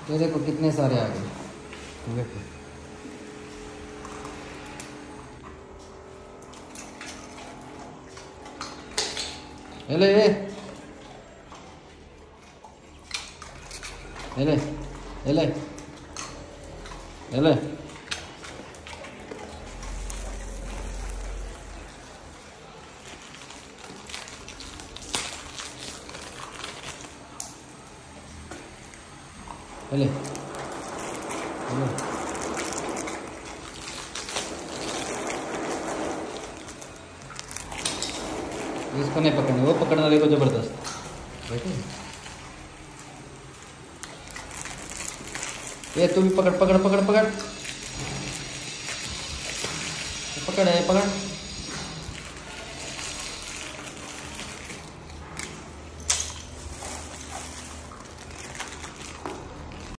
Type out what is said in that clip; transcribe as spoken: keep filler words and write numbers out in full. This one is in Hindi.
ये देखो कितने सारे आ गए। देखो ये ले ये ले ये ले ये ले ले इसको नहीं पकड़ना, वो पकड़ने वाले को जबरदस्त बैठे। ये तू भी पकड़ पकड़ पकड़ पकड़ पकड़ है पकड़।